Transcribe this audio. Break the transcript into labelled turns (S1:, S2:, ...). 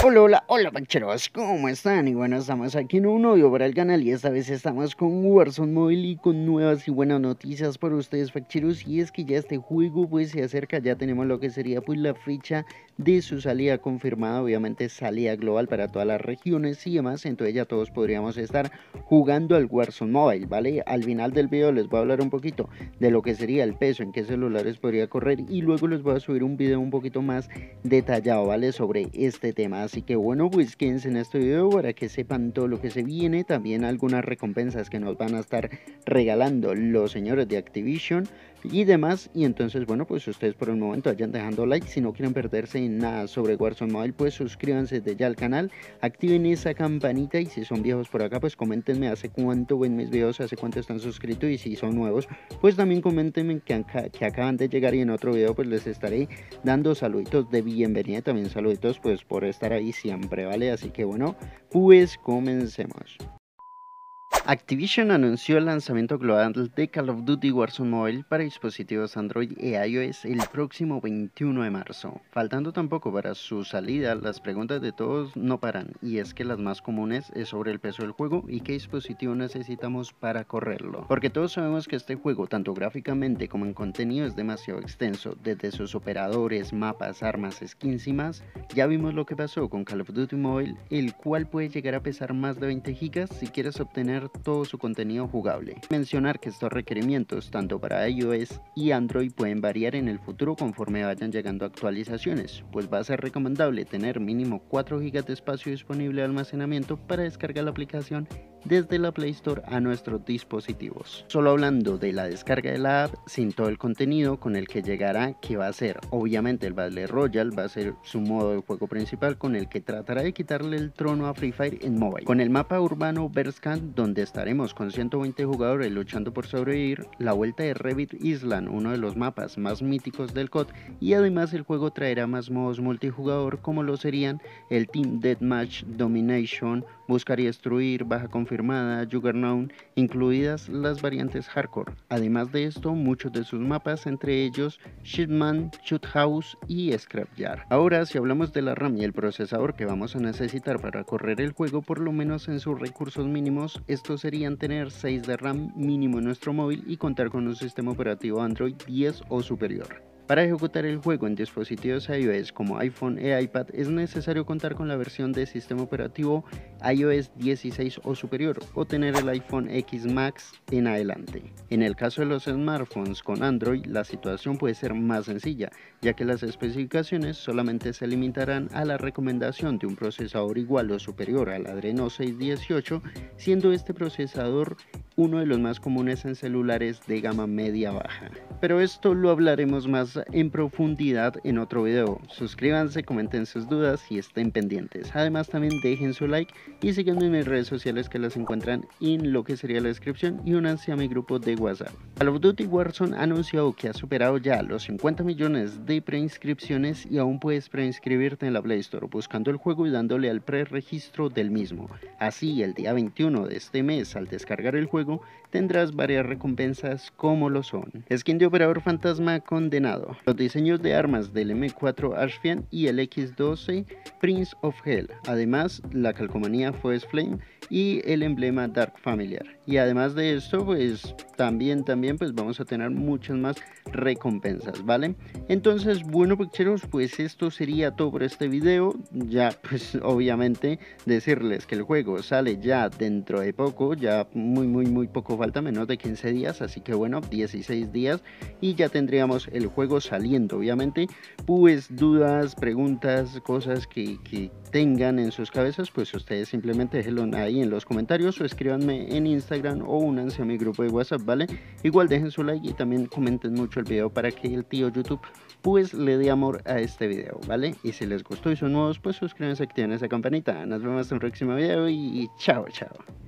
S1: Hola, hola, hola, pancheros, ¿cómo están? Y bueno, estamos aquí en un nuevo video para el canal y esta vez estamos con Warzone Mobile y con nuevas y buenas noticias para ustedes, pancheros. Y es que ya este juego pues se acerca, ya tenemos lo que sería pues la fecha de su salida confirmada, obviamente salida global para todas las regiones y demás. Entonces ya todos podríamos estar jugando al Warzone Mobile, ¿vale? Al final del video les voy a hablar un poquito de lo que sería el peso, en qué celulares podría correr, y luego les voy a subir un video un poquito más detallado, ¿vale? Sobre este tema. Así que bueno, pues quédense en este video para que sepan todo lo que se viene, también algunas recompensas que nos van a estar regalando los señores de Activision y demás. Y entonces bueno, pues ustedes por el momento vayan dejando like. Si no quieren perderse en nada sobre Warzone Mobile, pues suscríbanse desde ya al canal, activen esa campanita, y si son viejos por acá pues coméntenme hace cuánto ven mis videos, hace cuánto están suscritos, y si son nuevos pues también coméntenme que acaban de llegar, y en otro video pues les estaré dando saluditos de bienvenida, también saluditos pues por estar ahí siempre, ¿vale? Así que bueno, pues comencemos. Activision anunció el lanzamiento global de Call of Duty Warzone Mobile para dispositivos Android e iOS el próximo 21 de marzo. Faltando tampoco para su salida, las preguntas de todos no paran, y es que las más comunes es sobre el peso del juego y qué dispositivo necesitamos para correrlo. Porque todos sabemos que este juego, tanto gráficamente como en contenido, es demasiado extenso, desde sus operadores, mapas, armas, skins y más. Ya vimos lo que pasó con Call of Duty Mobile, el cual puede llegar a pesar más de 20 GB si quieres obtener todo su contenido jugable. Mencionar que estos requerimientos tanto para iOS y Android pueden variar en el futuro conforme vayan llegando actualizaciones, pues va a ser recomendable tener mínimo 4 GB de espacio disponible de almacenamiento para descargar la aplicación desde la Play Store a nuestros dispositivos. Solo hablando de la descarga de la app, sin todo el contenido con el que llegará, que va a ser obviamente el Battle Royale, va a ser su modo de juego principal con el que tratará de quitarle el trono a Free Fire en mobile, con el mapa urbano Berskant, donde estaremos con 120 jugadores luchando por sobrevivir, la vuelta de Revit Island, uno de los mapas más míticos del COD, y además el juego traerá más modos multijugador como lo serían el Team Deathmatch, Domination, Buscar y Destruir, Baja Confirmada, Juggernaut, incluidas las variantes Hardcore. Además de esto, muchos de sus mapas, entre ellos Shipman, Shoot House y Scrapyard. Ahora, si hablamos de la RAM y el procesador que vamos a necesitar para correr el juego, por lo menos en sus recursos mínimos, estos serían tener 6 de RAM mínimo en nuestro móvil y contar con un sistema operativo Android 10 o superior. Para ejecutar el juego en dispositivos iOS como iPhone e iPad es necesario contar con la versión de sistema operativo iOS 16 o superior, o tener el iPhone X Max en adelante. En el caso de los smartphones con Android, la situación puede ser más sencilla, ya que las especificaciones solamente se limitarán a la recomendación de un procesador igual o superior al Adreno 618, siendo este procesador uno de los más comunes en celulares de gama media-baja. Pero esto lo hablaremos más en profundidad en otro video. Suscríbanse, comenten sus dudas y estén pendientes. Además también dejen su like y síganme en mis redes sociales, que las encuentran en lo que sería la descripción, y únanse a mi grupo de WhatsApp. Call of Duty Warzone ha anunciado que ha superado ya los 50 millones de preinscripciones, y aún puedes preinscribirte en la Play Store buscando el juego y dándole al preregistro del mismo. Así, el día 21 de este mes, al descargar el juego, tendrás varias recompensas como lo son: skin de operador fantasma condenado, los diseños de armas del M4 Ashfian y el X12 Prince of Hell, además la calcomanía Forest Flame y el emblema Dark Familiar. Y además de esto pues también pues vamos a tener muchas más recompensas, ¿vale? Entonces bueno, picheros, pues esto sería todo por este video. Ya pues obviamente decirles que el juego sale ya dentro de poco, ya muy poco falta, menos de 15 días, así que bueno, 16 días y ya tendríamos el juego saliendo. Obviamente pues dudas, preguntas, cosas que tengan en sus cabezas, pues ustedes simplemente déjenlo ahí en los comentarios o escríbanme en Instagram o únanse a mi grupo de WhatsApp, ¿vale? Igual dejen su like y también comenten mucho el video para que el tío YouTube pues le dé amor a este video, ¿vale? Y si les gustó y son nuevos, pues suscríbanse, activen esa campanita. Nos vemos en el próximo video y chao.